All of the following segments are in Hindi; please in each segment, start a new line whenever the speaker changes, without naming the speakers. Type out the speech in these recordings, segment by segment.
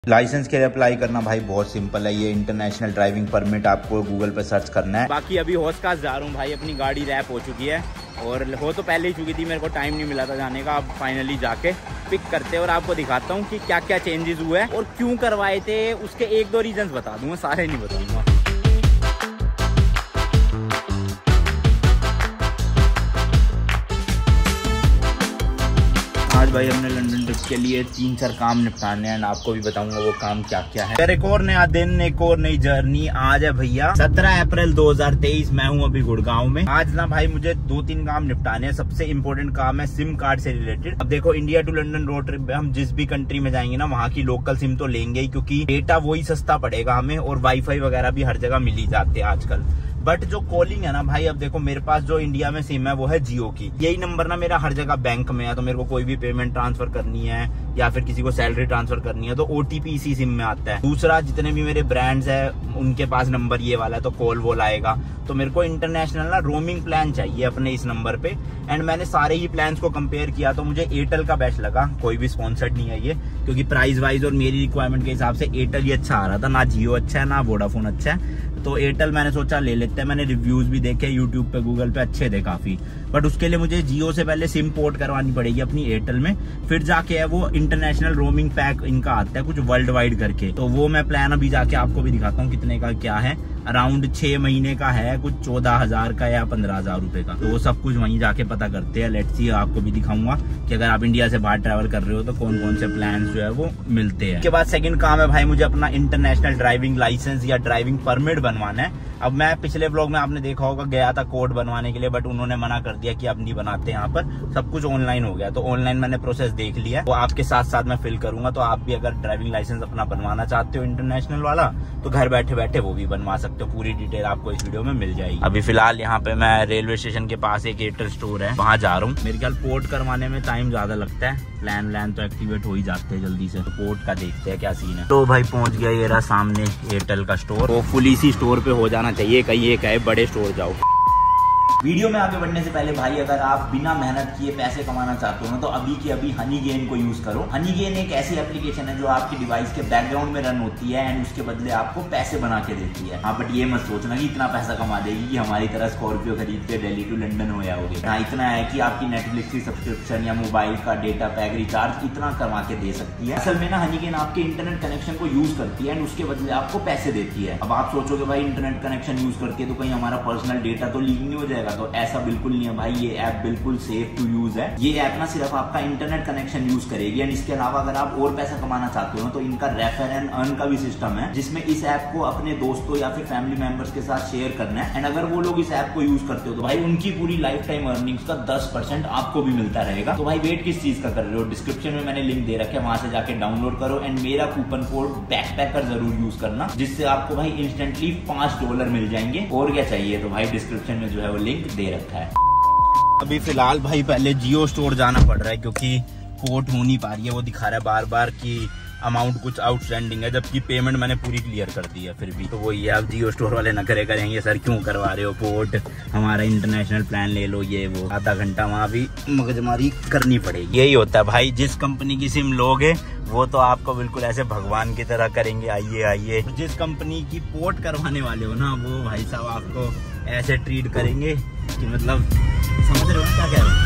लाइसेंस के लिए अप्लाई करना भाई बहुत सिंपल है। ये इंटरनेशनल ड्राइविंग परमिट आपको गूगल पे सर्च करना है।
बाकी अभी होस्कास जा रहा हूँ भाई, अपनी गाड़ी रैप हो चुकी है और हो तो पहले ही चुकी थी, मेरे को टाइम नहीं मिला था जाने का। अब फाइनली जाके पिक करते हैं और आपको दिखाता हूँ कि क्या क्या चेंजेस हुए हैं और क्यों करवाए थे। उसके एक दो रीजंस बता दूंगा, सारे नहीं बताऊंगा। आज भाई हमने लंदन ट्रिप के लिए 3-4 काम निपटाने हैं, आपको भी बताऊंगा वो काम क्या क्या है। फिर एक और नया दिन, एक और नई जर्नी। आज है भैया 17 अप्रैल 2023। मैं हूं अभी गुड़गांव में। आज ना भाई मुझे 2-3 काम निपटाने हैं। सबसे इम्पोर्टेंट काम है सिम कार्ड से रिलेटेड। अब देखो, India to London road trip में हम जिस भी कंट्री में जाएंगे ना, वहाँ की लोकल सिम तो लेंगे ही, क्योंकि डेटा वही सस्ता पड़ेगा हमें और वाईफाई वगैरह भी हर जगह मिल ही जाते हैं आजकल। बट जो कॉलिंग है ना भाई, अब देखो मेरे पास जो इंडिया में सिम है वो है जियो की। यही नंबर ना मेरा हर जगह बैंक में है, तो मेरे को कोई भी पेमेंट ट्रांसफर करनी है या फिर किसी को सैलरी ट्रांसफर करनी है तो ओटीपी इसी सिम में आता है। दूसरा, जितने भी मेरे ब्रांड्स है उनके पास नंबर ये वाला है, तो कॉल वॉल आएगा। तो मेरे को इंटरनेशनल ना रोमिंग प्लान चाहिए अपने इस नंबर पे। एंड मैंने सारे ही प्लान्स को कंपेयर किया तो मुझे एयरटेल का बेस्ट लगा। कोई भी स्पॉन्सर्ड नहीं है ये, क्योंकि प्राइस वाइज और मेरी रिक्वायरमेंट के हिसाब से एयरटेल ही अच्छा आ रहा था। ना जियो अच्छा है ना वोडाफोन अच्छा है, तो एयरटेल मैंने सोचा ले लेते हैं। मैंने रिव्यूज भी देखे यूट्यूब पे, गूगल पे, अच्छे थे काफी। बट उसके लिए मुझे जियो से पहले सिम पोर्ट करवानी पड़ेगी अपनी एयरटेल में, फिर जाके है वो इंटरनेशनल रोमिंग पैक इनका आता है कुछ वर्ल्ड वाइड करके। तो वो मैं प्लान अभी जाके आपको भी दिखाता हूँ कितने का क्या है। अराउंड 6 महीने का है, कुछ 14,000 का या 15,000 रुपए का। तो वो सब कुछ वहीं जाके पता करते हैं। लेट्स सी, आपको भी दिखाऊंगा कि अगर आप इंडिया से बाहर ट्रैवल कर रहे हो तो कौन कौन से प्लान जो है वो मिलते हैं। उसके बाद सेकंड काम है भाई, मुझे अपना इंटरनेशनल ड्राइविंग लाइसेंस या ड्राइविंग परमिट बनवाना है। अब मैं पिछले ब्लॉग में आपने देखा होगा गया था कोड बनवाने के लिए, बट उन्होंने मना कर दिया कि अब नहीं बनाते यहाँ पर, सब कुछ ऑनलाइन हो गया। तो ऑनलाइन मैंने प्रोसेस देख लिया, वो आपके साथ साथ मैं फिल करूंगा। तो आप भी अगर ड्राइविंग लाइसेंस अपना बनवाना चाहते हो इंटरनेशनल वाला, तो घर बैठे बैठे वो भी बनवा सकते हो। पूरी डिटेल आपको इस वीडियो में मिल जाएगी। अभी फिलहाल यहाँ पे मैं रेलवे स्टेशन के पास एक एयरटेल स्टोर है, वहाँ जा रहा हूँ। मेरे ख्याल पोर्ट करवाने में टाइम ज्यादा लगता है, प्लान तो एक्टिवेट हो ही जाते हैं जल्दी से। तो पोर्ट का देखते हैं क्या सीन है। तो भाई पहुंच गया ये रहा सामने एयरटेल का स्टोर। वो फुल इसी स्टोर पे हो जाना चाहिए, कहीं एक है बड़े स्टोर जाओ। वीडियो में आगे बढ़ने से पहले भाई, अगर आप बिना मेहनत किए पैसे कमाना चाहते हो ना, तो अभी की अभी हनीगेन को यूज करो। हनीगेन एक ऐसी एप्लीकेशन है जो आपकी डिवाइस के बैकग्राउंड में रन होती है एंड उसके बदले आपको पैसे बना के देती है। हाँ, बट ये मत सोचना कि इतना पैसा कमा देगी कि हमारी तरह स्कॉर्पियो खरीद के दिल्ली टू लंदन हो जाओगे। हाँ, इतना है कि आपकी नेटफ्लिक्स की सब्सक्रिप्शन या मोबाइल का डेटा पैक रिचार्ज इतना करवा के दे सकती है। असल में ना हनीगेन आपके इंटरनेट कनेक्शन को यूज करती है एंड उसके बदले आपको पैसे देती है। अब आप सोचोगे भाई इंटरनेट कनेक्शन यूज करती है तो कहीं हमारा पर्सनल डेटा तो लीक नहीं हो जाएगा, तो ऐसा बिल्कुल नहीं है भाई। ये ऐप बिल्कुल सेफ टू यूज है। ये ऐप ना सिर्फ आपका इंटरनेट कनेक्शन यूज करेगी एंड इसके अलावा अगर आप और पैसा कमाना चाहते हो तो इनका रेफर एंड अर्न का भी सिस्टम है, जिसमें इस ऐप को अपने दोस्तों या फिर फैमिली मेंबर्स के साथ शेयर करना है। एंड अगर वो लोग इस ऐप को यूज करते हो तो भाई उनकी पूरी लाइफ टाइम अर्निंग्स का 10% आपको भी मिलता रहेगा। तो भाई वेट किस चीज का कर रहे हो, डिस्क्रिप्शन में मैंने लिंक दे रखा है, वहां से जाके डाउनलोड करो एंड मेरा कूपन कोड बैकपैकर जरूर यूज करना, जिससे आपको भाई इंस्टेंटली $5 मिल जाएंगे। और क्या चाहिए, तो भाई डिस्क्रिप्शन में जो है वो लिंक दे रखा है। अभी फिलहाल भाई पहले जियो स्टोर जाना पड़ रहा है क्योंकि पोर्ट हो नहीं पा रही है। वो दिखा रहा है बार बार कि अमाउंट कुछ आउटस्टैंडिंग है, जबकि पेमेंट मैंने पूरी क्लियर कर दी है। फिर भी तो वही है, अब जियो स्टोर वाले नखरे करेंगे, सर क्यों करवा रहे हो पोर्ट, हमारा इंटरनेशनल प्लान ले लो, ये वो। आधा घंटा वहाँ भी मगजमारी करनी पड़ेगी। यही होता है भाई, जिस कंपनी की सिम लोगे वो तो आपको बिल्कुल ऐसे भगवान की तरह करेंगे, आइए आइए। जिस कंपनी की पोर्ट करवाने वाले हो ना, वो भाई साहब आपको ऐसे ट्रीट करेंगे कि मतलब समझ रहे हो ना क्या कह रहे हो।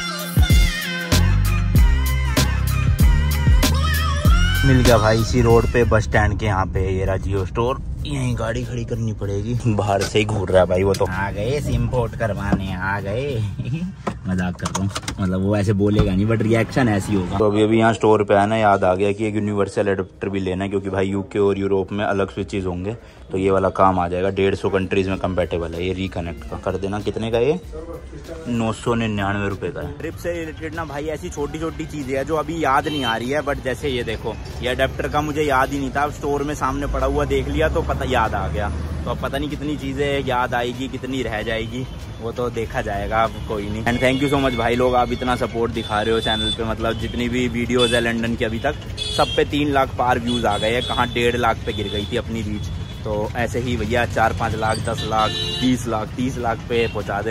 मिल गया भाई इसी रोड पे, बस स्टैंड के यहाँ पे ये रहा जियो स्टोर। यहीं गाड़ी खड़ी करनी पड़ेगी, बाहर से ही घूर रहा है भाई वो तो। आ गए सिम पोर्ट करवाने, आ गए। मजाक कर रहा हूँ, मतलब वो ऐसे बोलेगा नहीं बट रिएक्शन ऐसी होगा। तो अभी यहाँ स्टोर पे आना याद आ गया कि एक यूनिवर्सल एडाप्टर भी लेना है, क्योंकि भाई यूके और यूरोप में अलग स्विचेस होंगे, तो ये वाला काम आ जाएगा। 150 कंट्रीज में कंपेटेबल है ये, रिकनेक्ट का कर देना। कितने का ये? 999 रुपए का है। ट्रिप से रिलेटेड ना भाई ऐसी छोटी छोटी चीजें है जो अभी याद नहीं आ रही है, बट जैसे ये देखो, ये अडेप्टर का मुझे याद ही नहीं था, अब स्टोर में सामने पड़ा हुआ देख लिया तो पता याद आ गया। तो अब पता नहीं कितनी चीजें याद आएगी, कितनी रह जाएगी, वो तो देखा जाएगा, अब कोई नहीं। And thank you so much भाई लोग, आप इतना सपोर्ट दिखा रहे हो चैनल पे। मतलब जितनी भी वीडियोस है लंदन की अभी तक, सब पे 3 लाख पार व्यूज आ गए हैं। कहाँ 1.5 लाख पे गिर गई थी अपनी रीच। तो ऐसे ही भैया 4-5 लाख, 10 लाख, 20 लाख, 30 लाख पे पहुंचा देना।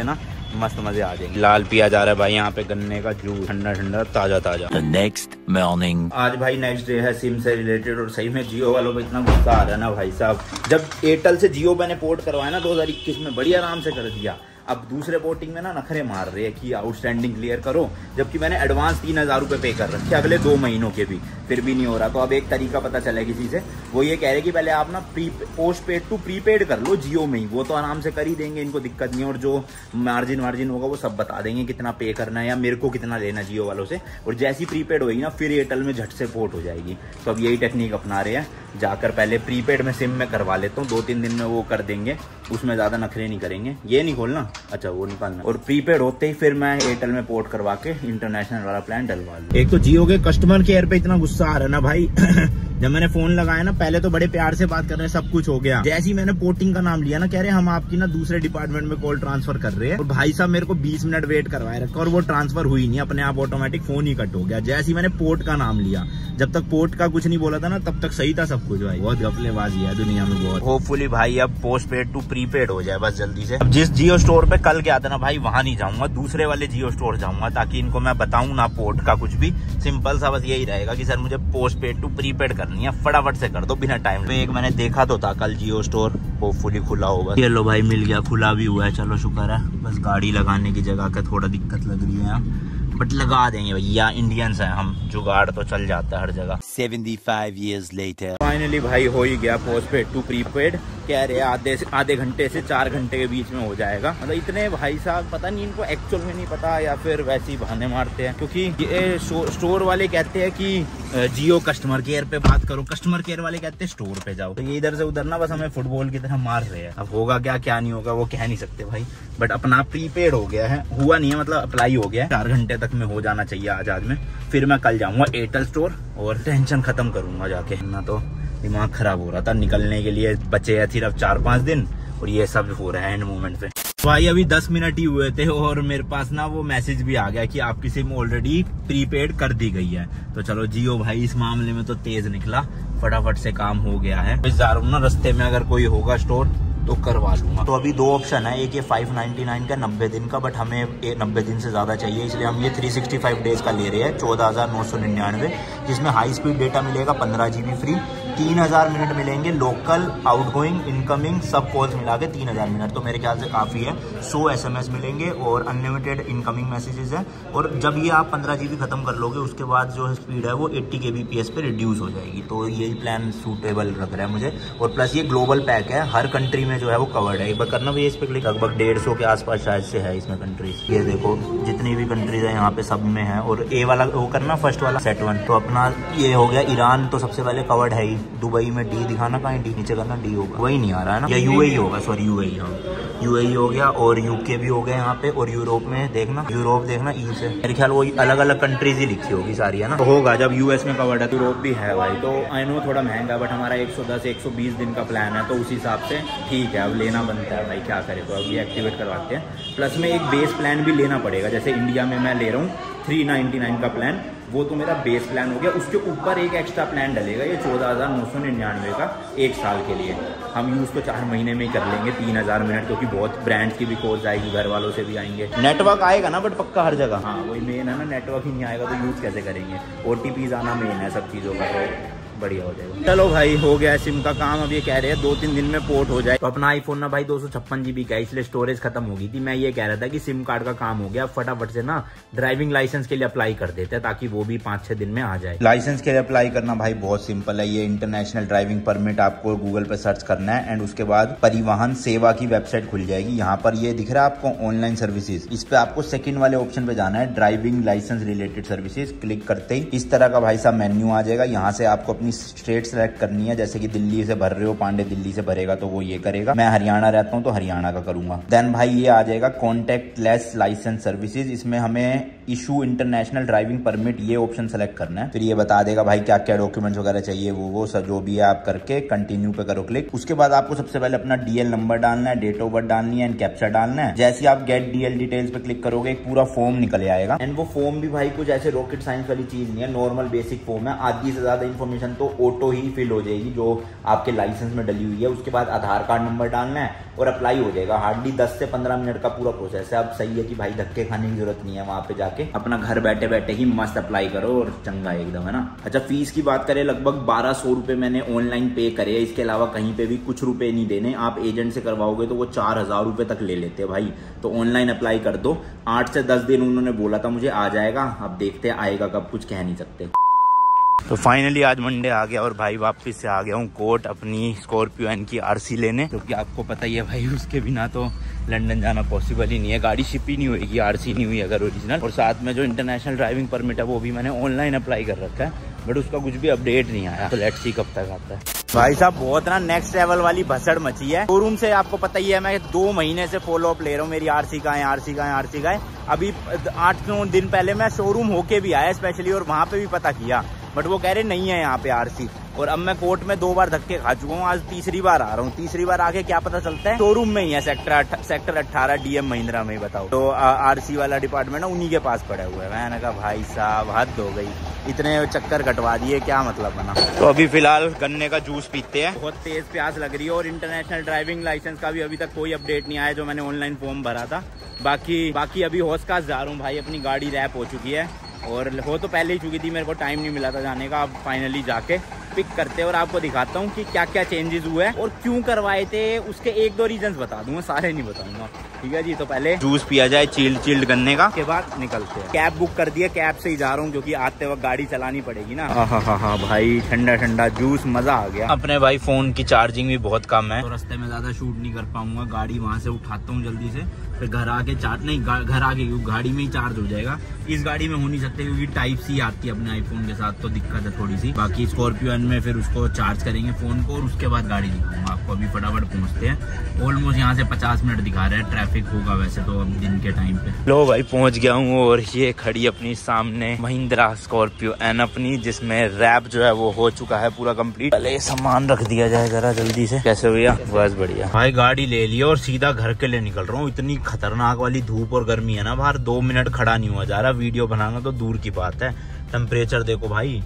मस्त मजे आ जाएंगे। लाल पिया जा रहा है भाई यहाँ पे गन्ने का जूस, ठंडा ठंडा ताजा ताजा।
The next morning.
आज भाई नेक्स्ट डे है सिम से रिलेटेड, और सही में जियो वालों को इतना गुस्सा आ रहा है ना भाई साहब। जब एयरटेल से जियो मैंने पोर्ट करवाया ना 2021 में, बड़ी आराम से कर दिया। अब दूसरे पोर्टिंग में ना नखरे मार रहे हैं कि आउटस्टैंडिंग क्लियर करो, जबकि मैंने एडवांस 3000 रुपये पे कर रखे अगले 2 महीनों के भी, फिर भी नहीं हो रहा। तो अब एक तरीका पता चला किसी से, वो ये कह रहे कि पहले आप ना पोस्ट पेड टू प्रीपेड कर लो जियो में ही, वो तो आराम से कर ही देंगे, इनको दिक्कत नहीं है। और जो मार्जिन होगा वो सब बता देंगे कितना पे करना है या मेरे को कितना लेना जियो वालों से। और जैसी प्रीपेड होगी ना फिर एयरटेल में झट से पोर्ट हो जाएगी। तो अब यही टेक्निक अपना रहे हैं, जाकर पहले प्रीपेड में सिम में करवा लेता हूँ, 2-3 दिन में वो कर देंगे, उसमें ज्यादा नखरे नहीं करेंगे। ये नहीं खोलना, अच्छा वो निकालना। और प्रीपेड होते ही फिर मैं एयरटेल में पोर्ट करवा के इंटरनेशनल वाला प्लान डलवा लूँ। एक तो जियो के कस्टमर केयर पे इतना गुस्सा आ रहा है ना भाई जब मैंने फोन लगाया ना, पहले तो बड़े प्यार से बात कर रहे हैं, सब कुछ हो गया। जैसे ही मैंने पोर्टिंग का नाम लिया ना, कह रहे हम आपकी ना दूसरे डिपार्टमेंट में कॉल ट्रांसफर कर रहे हैं। और भाई साहब मेरे को 20 मिनट वेट करवाए रखा और वो ट्रांसफर हुई नहीं, अपने आप ऑटोमेटिक फोन ही कट हो गया। जैसे ही मैंने पोर्ट का नाम लिया, जब तक पोर्ट का कुछ नहीं बोला था ना तब तक सही था सब कुछ। भाई बहुत गफलेबाजी है दुनिया में बहुत। होपफुली भाई अब पोस्ट पेड टू प्रीपेड हो जाए बस जल्दी से। जिस जियो स्टोर पे कल गया था ना भाई, वहां नहीं जाऊंगा, दूसरे वाले जियो स्टोर जाऊंगा, ताकि इनको मैं बताऊं ना पोर्ट का कुछ भी। सिंपल सा बस यही रहेगा कि सर मुझे पोस्ट पेड टू प्रीपेड करनी है, फटाफट से कर दो बिना टाइम। तो एक मैंने देखा तो था कल जियो स्टोर, होपफुली खुला होगा। ये लो भाई मिल गया, खुला भी हुआ है, चलो शुक्र है। बस गाड़ी लगाने की जगह का थोड़ा दिक्कत लग रही है, बट लगा देंगे भैया, इंडियंस हैं हम, जुगाड़ तो चल जाता है हर जगह।
75 years later.
फाइनली भाई हो ही गया पोस्ट पेड टू प्रीपेड। कह रहे आधे घंटे से 4 घंटे के बीच में हो जाएगा। मतलब इतने भाई साहब पता नहीं इनको एक्चुअल में नहीं पता या फिर वैसे ही बहाने मारते हैं, क्योंकि ये स्टोर वाले कहते हैं कि जियो कस्टमर केयर पे बात करो, कस्टमर केयर वाले कहते हैं स्टोर पे जाओ। तो ये इधर से उधर ना बस हमें फुटबॉल की तरह मार रहे हैं। अब होगा क्या नहीं होगा वो कह नहीं सकते भाई, बट अपना प्रीपेड हो गया है, हुआ नहीं है मतलब अप्लाई हो गया है। 4 घंटे तक में हो जाना चाहिए आज में। फिर मैं कल जाऊंगा एयरटेल स्टोर और टेंशन खत्म करूंगा जाके। ना तो दिमाग खराब हो रहा था, निकलने के लिए बचे हैं सिर्फ 4-5 दिन और ये सब हो रहा है एंड मोमेंट पे। भाई अभी 10 मिनट ही हुए थे और मेरे पास ना वो मैसेज भी आ गया कि आपकी सिम ऑलरेडी प्रीपेड कर दी गई है। तो चलो जियो भाई इस मामले में तो तेज निकला, फटाफट से काम हो गया है। इस जा रहा हूँ ना, रास्ते में अगर कोई होगा स्टोर तो करवा लूंगा। तो अभी 2 ऑप्शन है, एक ये 599 का 90 दिन का, बट हमें 90 दिन से ज्यादा चाहिए, इसलिए हम ये 365 डेज का ले रहे हैं 14,999, जिसमें हाई स्पीड डेटा मिलेगा 15 GB फ्री, 3000 मिनट मिलेंगे लोकल, आउटगोइंग, इनकमिंग सब कॉल्स मिला के 3000 मिनट, तो मेरे ख्याल से काफी है। 100 SMS मिलेंगे और अनलिमिटेड इनकमिंग मैसेजेस है। और जब ये आप 15 GB खत्म कर लोगे उसके बाद जो स्पीड है वो 80 kbps पे रिड्यूस हो जाएगी। तो यही प्लान सूटेबल लग रहा है मुझे। और प्लस ये ग्लोबल पैक है, हर कंट्री में जो है वो कवर्ड है। एक बार करना भी इस पे क्लिक, लगभग 150 के आसपास शायद से है इसमें कंट्रीज। ये देखो जितनी भी कंट्रीज है यहाँ पे सब में है। और ए वाला वो करना, फर्स्ट वाला सेट 1, तो अपना ये हो गया। ईरान तो सबसे पहले कवर्ड है ही, दुबई में डी दिखाना, कहीं डी नीचे करना, डी होगा, वही नहीं आ रहा है ना, या यूएई होगा, सॉरी यूएई, हाँ यूएई हो गया। और यूके भी हो गया यहाँ पे। और यूरोप में देखना, यूरोप देखना ई से, मेरे ख्याल वो अलग अलग कंट्रीज ही लिखी होगी सारी, है ना। तो होगा जब यूएस में कवर्ड है, यूरोप भी है भाई। तो आई नो थोड़ा महंगा, बट हमारा 110-120 दिन का प्लान है, तो उस हिसाब से ठीक है, अब लेना बनता है भाई, क्या करे। तो अब ये एक्टिवेट करवाते हैं। प्लस में एक बेस प्लान भी लेना पड़ेगा, जैसे इंडिया में मैं ले रहा हूँ 399 का प्लान, वो तो मेरा बेस प्लान हो गया। उसके ऊपर एक एक्स्ट्रा प्लान डलेगा, ये 14,999 का 1 साल के लिए। हम यूज़ तो 4 महीने में ही कर लेंगे, 3000 मिनट, क्योंकि बहुत ब्रांड्स की भी कॉल्स आएगी, घर वालों से भी आएंगे। नेटवर्क आएगा ना बट पक्का हर जगह, हाँ वही मेन है ना, नेटवर्क ही नहीं आएगा तो यूज़ कैसे करेंगे। OTPs आना मेन है सब चीज़ों का, तो बढ़िया हो जाएगा। चलो भाई हो गया सिम का काम। अब ये कह रहे हैं 2-3 दिन में पोर्ट हो जाए। तो अपना आईफोन ना भाई 256 GB का, इसलिए स्टोरेज खत्म हो गई थी। मैं ये कह रहा था कि सिम कार्ड का काम हो गया, फटाफट से ना ड्राइविंग लाइसेंस के लिए अप्लाई कर देते हैं, ताकि वो भी 5-6 दिन में आ जाए।
लाइसेंस के लिए अप्लाई करना भाई बहुत सिंपल है। ये इंटरनेशनल ड्राइविंग परमिट आपको गूगल पे सर्च करना है एंड उसके बाद परिवहन सेवा की वेबसाइट खुल जाएगी। यहाँ पर ये दिख रहा है आपको ऑनलाइन सर्विसेज, इस पे आपको सेकंड वाले ऑप्शन पे जाना है, driving license related services. Click करते ही इस तरह का भाई साहब मेन्यू आ जाएगा। यहाँ से आपको अपनी स्टेट करनी है, जैसे कि दिल्ली से भर रहे हो, पांडे दिल्ली से भरेगा तो वो ये करेगा। मैं हरियाणा रहता हूं तो हरियाणा का करूंगा। देन भाई ये आ जाएगा कॉन्टैक्ट लेस लाइसेंस सर्विसेज, इसमें हमें इशू इंटरनेशनल ड्राइविंग परमिट ये ऑप्शन सेलेक्ट करना है। फिर ये बता देगा भाई क्या क्या डॉक्यूमेंट्स वगैरह चाहिए, वो सब जो भी है आप करके कंटिन्यू पे करो क्लिक। उसके बाद आपको सबसे पहले अपना DL नंबर डालना है, डेट ऑफ बर्थ डालनी है एंड कैप्चा डालना है। जैसे आप गेट DL डिटेल्स पे क्लिक करोगे एक पूरा फॉर्म निकल आएगा। एंड वो फॉर्म भी भाई कुछ ऐसे रॉकेट साइंस वाली चीज नहीं है, नॉर्मल बेसिक फॉर्म है। आधी से ज्यादा इन्फॉर्मेशन
तो ऑटो ही फिल हो जाएगी जो आपके लाइसेंस में डली हुई है। उसके बाद आधार कार्ड नंबर डालना है और अप्लाई हो जाएगा। हार्डली 10 से 15 मिनट का पूरा प्रोसेस है। अब सही है कि भाई धक्के खाने की जरूरत नहीं है, वहां पे जाके अपना घर बैठे बैठे ही मस्त अप्लाई करो और चंगा एकदम, है ना। अच्छा, फीस की बात करें, लगभग 1200 रुपए मैंने ऑनलाइन पे करे। इसके अलावा कहीं पे भी कुछ रुपए नहीं देने। आप एजेंट से करवाओगे तो वो 4000 रुपए तक ले लेते हैं भाई। तो ऑनलाइन अप्लाई कर दो। 8 से 10 दिन उन्होंने बोला था मुझे आ जाएगा, अब देखते हैं आएगा कब, कुछ कह नहीं सकते।
तो फाइनली आज मंडे आ गया और भाई वापस से आ गया हूँ कोर्ट अपनी स्कॉर्पियो एन की आरसी लेने, क्योंकि आपको पता ही है भाई उसके बिना तो लंदन जाना पॉसिबल ही नहीं है। गाड़ी शिप ही नहीं होगी आरसी नहीं हुई अगर ओरिजिनल। और साथ में जो इंटरनेशनल ड्राइविंग परमिट है वो भी मैंने ऑनलाइन अप्लाई कर रखा है, बट उसका कुछ भी अपडेट नहीं आया। तो लेट्स सी कब तक आता है। भाई साहब बहुत ना नेक्स्ट लेवल वाली भसड़ मची है। शोरूम से आपको पता ही है मैं 2 महीने से फॉलो अप ले रहा हूँ, मेरी आरसी का है, आरसी का है, आरसी का है। अभी 8-9 दिन पहले मैं शोरूम होके भी आया स्पेशली, और वहां पे भी पता किया, बट वो कह रहे नहीं है यहाँ पे आरसी। और अब मैं कोर्ट में 2 बार धक्के खा चुका हूँ, आज तीसरी बार आ रहा हूँ। तीसरी बार आके क्या पता चलता है शोरूम में ही है, सेक्टर 18 डीएम महिंद्रा में ही। बताओ, तो आरसी वाला डिपार्टमेंट है उन्हीं के पास पड़ा हुआ है। मैंने कहा भाई साहब हद हो गई, इतने चक्कर कटवा दिए, क्या मतलब बना। तो अभी फिलहाल गन्ने का जूस पीते हैं, बहुत तेज प्यास लग रही है। और इंटरनेशनल ड्राइविंग लाइसेंस का भी अभी तक कोई अपडेट नहीं आया, जो मैंने ऑनलाइन फॉर्म भरा था। बाकी अभी होस्कास जा रहा हूँ भाई, अपनी गाड़ी रैप हो चुकी है, और हो तो पहले ही चुकी थी, मेरे को टाइम नहीं मिला था जाने का। अब फाइनली जाके पिक करते हैं और आपको दिखाता हूँ कि क्या क्या चेंजेस हुए हैं और क्यों करवाए थे। उसके 1-2 रीजंस बता दूंगा, सारे नहीं बताऊंगा, ठीक है जी। तो पहले जूस पिया जाए चिल्ड गन्ने का, के बाद निकलते हैं। कैब बुक कर दिया, कैब से ही जा रहा हूँ क्योंकि आते वक्त गाड़ी चलानी पड़ेगी ना। हाँ भाई, ठंडा ठंडा जूस, मजा आ गया। अपने भाई फोन की चार्जिंग भी बहुत कम है, तो रास्ते में ज्यादा शूट नहीं कर पाऊंगा। गाड़ी वहां से उठाता हूँ जल्दी से, फिर घर आके घर आके गाड़ी में ही चार्ज हो जाएगा। इस गाड़ी में हो नहीं सकते क्योंकि टाइप सी आती है अपने आईफोन के साथ, तो दिक्कत है थोड़ी सी। बाकी स्कॉर्पियो एन में फिर उसको चार्ज करेंगे फोन को और उसके बाद गाड़ी दिखाऊंगा आपको। अभी फटाफट पहुंचते हैं। ऑलमोस्ट यहाँ से 50 मिनट दिखा रहे हैं, ट्रैफिक होगा वैसे तो अब दिन के टाइम पे। लो भाई पहुंच गया हूँ, और ये खड़ी अपनी सामने महिंद्रा स्कॉर्पियो एन अपनी, जिसमें रैप जो है वो हो चुका है पूरा कंप्लीट। पहले सामान रख दिया जाए जरा जल्दी से। कैसे भैया? बस बढ़िया भाई, गाड़ी ले लिया और सीधा घर के लिए निकल रहा हूँ। इतनी खतरनाक वाली धूप और गर्मी है ना बाहर, 2 मिनट खड़ा नहीं हुआ जा रहा। वीडियो बनाना तो दूर की बात है। टेम्परेचर देखो भाई,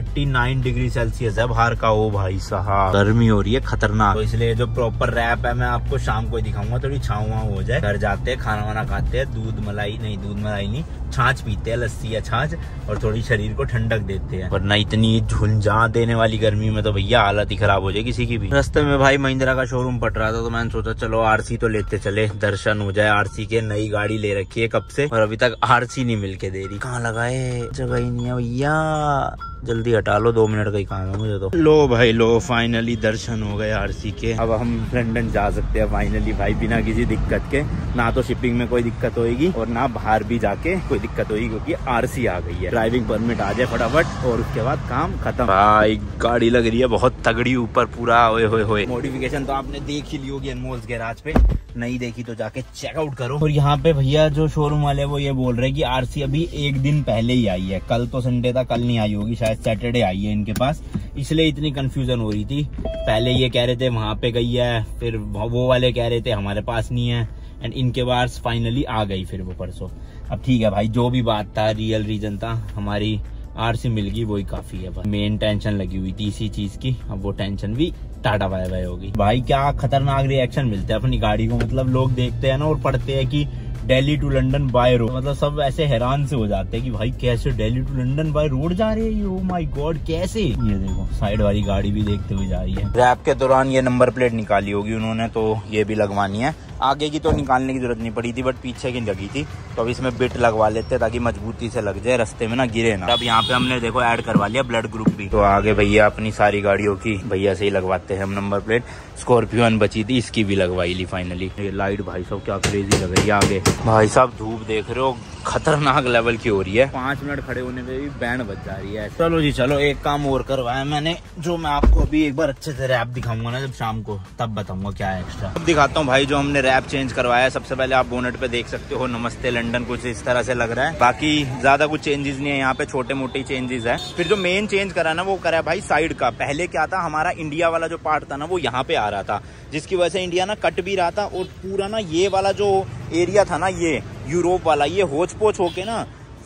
39 डिग्री सेल्सियस है बाहर का। ओ भाई साहब गर्मी हो रही है खतरनाक। तो इसलिए जो प्रॉपर रैप है मैं आपको शाम को ही दिखाऊंगा, थोड़ी छाँव हो जाए। घर जाते हैं, खाना वाना खाते हैं, दूध मलाई नहीं छाछ पीते हैं, लस्सी या छाछ, और थोड़ी शरीर को ठंडक देते हैं। वरना इतनी झुंझा देने वाली गर्मी में तो भैया हालत ही खराब हो जाए किसी की भी। रास्ते में भाई महिंद्रा का शोरूम पड़ रहा था, तो मैंने सोचा चलो आरसी तो लेते चले, दर्शन हो जाए आरसी के। नई गाड़ी ले रखी है कब से, और अभी तक आरसी नहीं मिलके दे रही। कहाँ लगाए, जगह ही नहीं है भैया, जल्दी हटा लो, 2 मिनट का ही काम है मुझे तो। लो भाई लो, फाइनली दर्शन हो गए आरसी के। अब हम लंदन जा सकते हैं फाइनली भाई, बिना किसी दिक्कत के। ना तो शिपिंग में कोई दिक्कत होगी और ना बाहर भी जाके कोई दिक्कत होगी, क्योंकि आरसी आ गई है। ड्राइविंग परमिट आ जाए फटाफट और उसके बाद काम खत्म। भाई गाड़ी लग रही है बहुत तगड़ी, ऊपर पूरा ओए होए। मॉडिफिकेशन तो आपने देख ही ली होगी अनमोल्स गैराज पे, नहीं देखी तो जाके चेकआउट करो। और यहाँ पे भैया जो शोरूम वाले वो ये बोल रहे हैं कि आरसी अभी 1 दिन पहले ही आई है। कल तो संडे था, कल नहीं आई होगी, शायद सैटरडे आई है इनके पास, इसलिए इतनी कंफ्यूजन हो रही थी। पहले ये कह रहे थे वहां पे गई है, फिर वो वाले कह रहे थे हमारे पास नहीं है, एंड इनके पास फाइनली आ गई फिर वो परसों। अब ठीक है भाई, जो भी बात था, रियल रीजन था, हमारी आरसी मिल गई, वही काफी है। मेन टेंशन लगी हुई थी इसी चीज की, अब वो टेंशन भी टाटा बाय बाय होगी। भाई क्या खतरनाक रिएक्शन मिलते हैं अपनी गाड़ी को, मतलब लोग देखते हैं ना और पढ़ते हैं कि Delhi to London by road, मतलब सब ऐसे हैरान से हो जाते हैं कि भाई कैसे Delhi to London by road जा रहे हैं, ओ माय गॉड कैसे। ये देखो साइड वाली गाड़ी भी देखते हुए जा रही है। रैप के दौरान ये नंबर प्लेट निकाली होगी उन्होंने, तो ये भी लगवानी है। आगे की तो निकालने की जरूरत नहीं पड़ी थी, बट पीछे की लगी थी, तो अब इसमें बिट लगवा लेते हैं ताकि मजबूती से लग जाए, रास्ते में ना गिरे ना। अब यहाँ पे हमने देखो ऐड करवा लिया ब्लड ग्रुप भी। तो आगे भैया अपनी सारी गाड़ियों की भैया से ही लगवाते हैं हम नंबर प्लेट। स्कॉर्पियो एन बची थी, इसकी भी लगवाई ली फाइनली। ये लाइट भाई साहब क्या क्रेजी लग रही है आगे। भाई साहब धूप देख रहे हो, खतरनाक लेवल की हो रही है। 5 मिनट खड़े होने पे भी बैंड बज जा रही है। चलो जी चलो, एक काम और करवाया मैंने, जो मैं आपको अभी एक बार अच्छे से रैप दिखाऊंगा ना जब शाम को, तब बताऊंगा क्या है एक्स्ट्रा। अब दिखाता हूँ भाई जो हमने रैप चेंज करवाया। सबसे पहले आप बोनेट पे देख सकते हो नमस्ते लंदन, कुछ इस तरह से लग रहा है। बाकी ज्यादा कुछ चेंजेस नहीं है यहाँ पे, छोटे मोटे चेंजेस है। फिर जो मेन चेंज करा ना वो करा भाई साइड का। पहले क्या था, हमारा इंडिया वाला जो पार्ट था ना वो यहाँ पे आ रहा था, जिसकी वजह से इंडिया ना कट भी रहा था, और पूरा ना ये वाला जो एरिया था ना, ये यूरोप वाला, ये होच पोच होके ना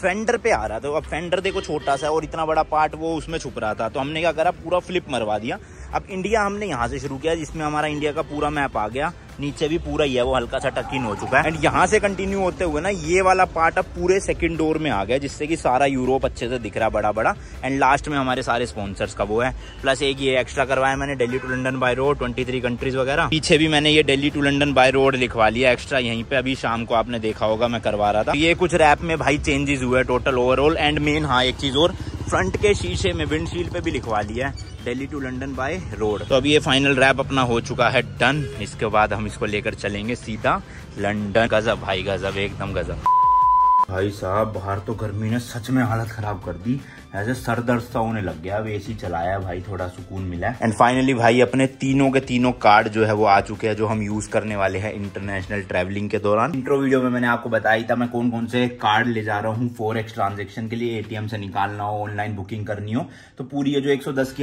फेंडर पे आ रहा था। अब फेंडर देखो छोटा सा और इतना बड़ा पार्ट वो उसमें छुप रहा था, तो हमने क्या करा, पूरा फ्लिप मरवा दिया। अब इंडिया हमने यहाँ से शुरू किया, जिसमें हमारा इंडिया का पूरा मैप आ गया। नीचे भी पूरा ही है, वो हल्का सा टक इन हो चुका है। एंड यहाँ से कंटिन्यू होते हुए ना ये वाला पार्ट अब पूरे सेकंड डोर में आ गया, जिससे कि सारा यूरोप अच्छे से दिख रहा है बड़ा बड़ा। एंड लास्ट में हमारे सारे स्पॉन्सर्स का वो है, प्लस एक ये एक्स्ट्रा करवाया मैंने, Delhi to London by road 23 countries वगैरह। पीछे भी मैंने ये Delhi to London by road लिखवा लिया एक्स्ट्रा यहीं पे। अभी शाम को आपने देखा होगा मैं करवा रहा था। ये कुछ रैप में भाई चेंजेस हुए टोटल ओवरऑल। एंड मेन हाँ एक चीज और, फ्रंट के शीशे में विंडशील्ड पे भी लिखवा लिया है Delhi to London by road. तो अभी ये फाइनल रैप अपना हो चुका है डन। इसके बाद हम इसको लेकर चलेंगे सीधा लंदन। गजब भाई गजब, एकदम गजब। भाई साहब बाहर तो गर्मी ने सच में हालत खराब कर दी, ऐसे सर दर्द सा होने लग गया। अब एसी चलाया भाई, थोड़ा सुकून मिला। एंड फाइनली भाई अपने तीनों के तीनों कार्ड जो है वो आ चुके हैं, जो हम यूज करने वाले हैं इंटरनेशनल ट्रैवलिंग के दौरान। इंट्रो वीडियो में मैंने आपको बताया था मैं कौन कौन से कार्ड ले जा रहा हूँ फॉरेक्स ट्रांजेक्शन के लिए। एटीएम से निकालना हो, ऑनलाइन बुकिंग करनी हो, तो पूरी ये जो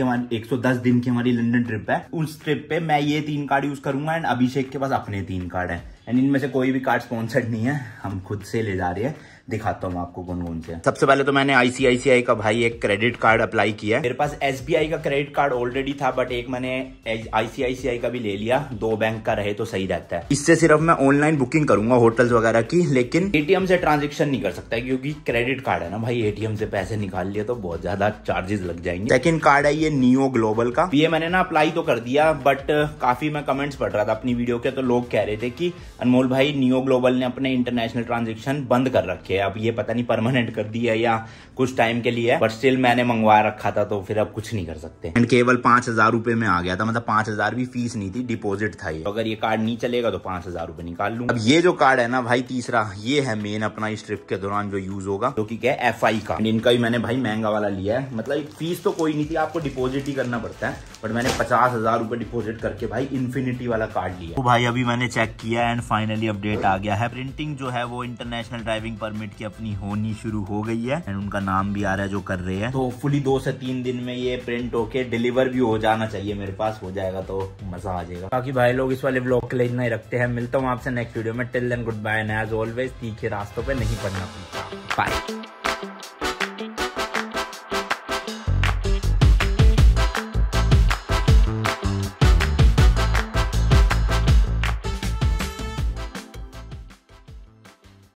110 दिन की हमारी लंदन ट्रिप है, उस ट्रिप पे मैं ये 3 कार्ड यूज करूंगा। एंड अभिषेक के पास अपने 3 कार्ड है। एंड इनमें से कोई भी कार्ड स्पॉन्सर्ड नहीं है, हम खुद से ले जा रहे हैं। दिखाता हूँ आपको कौन कौन से। सबसे पहले तो मैंने आईसीआईसीआई का भाई एक क्रेडिट कार्ड अप्लाई किया। मेरे पास एसबीआई का क्रेडिट कार्ड ऑलरेडी था, बट एक मैंने आईसीआईसीआई का भी ले लिया। 2 बैंक का रहे तो सही रहता है। इससे सिर्फ मैं ऑनलाइन बुकिंग करूंगा होटल्स वगैरह की, लेकिन एटीएम से ट्रांजेक्शन नहीं कर सकता, क्योंकि क्रेडिट कार्ड है ना भाई। एटीएम से पैसे निकाल लिए तो बहुत ज्यादा चार्जेस लग जाएंगे। सेकंड कार्ड है ये नियो ग्लोबल का। ये मैंने ना अप्लाई तो कर दिया, बट काफी मैं कमेंट्स पढ़ रहा था अपनी वीडियो के, तो लोग कह रहे थे कि अनमोल भाई नियो ग्लोबल ने अपने इंटरनेशनल ट्रांजेक्शन बंद कर रखे है। अब ये पता नहीं परमानेंट कर दिया या कुछ टाइम के लिए है, बट स्टिल मैंने मंगवा रखा था, तो फिर अब कुछ नहीं कर सकते। एंड केवल 5,000 रुपए में आ गया था, मतलब 5,000 भी फीस नहीं थी, डिपॉजिट था ये। अगर ये कार्ड नहीं चलेगा तो 5,000 रुपए निकाल लूंगा। अब ये जो कार्ड है ना भाई तीसरा, ये है मेन अपना इस ट्रिप के दौरान जो यूज होगा, जो कि क्या है एफआई का। इनका भी मैंने भाई महंगा वाला लिया है, मतलब फीस तो कोई नहीं थी, आपको डिपॉजिट ही करना पड़ता है, बट मैंने 50,000 रुपए डिपॉजिट करके भाई इन्फिनिटी वाला कार्ड लिया। तो भाई अभी मैंने चेक किया एंड फाइनली अपडेट आ गया है। प्रिंटिंग जो है वो इंटरनेशनल ड्राइविंग परमिट की अपनी होनी शुरू हो गई है। एंड उनका नाम भी आ रहा है जो कर रहे हैं। तो फुली 2 से 3 दिन में ये प्रिंट होके डिलीवर भी हो जाना चाहिए। मेरे पास हो जाएगा तो मजा आ जाएगा। बाकी भाई लोग इस वाले व्लॉग के लिए इतना ही रखते हैं। मिलता हूँ आपसे नेक्स्ट वीडियो में। Till then good bye and as always तीखे रास्तों पे नहीं पड़ना। बाय।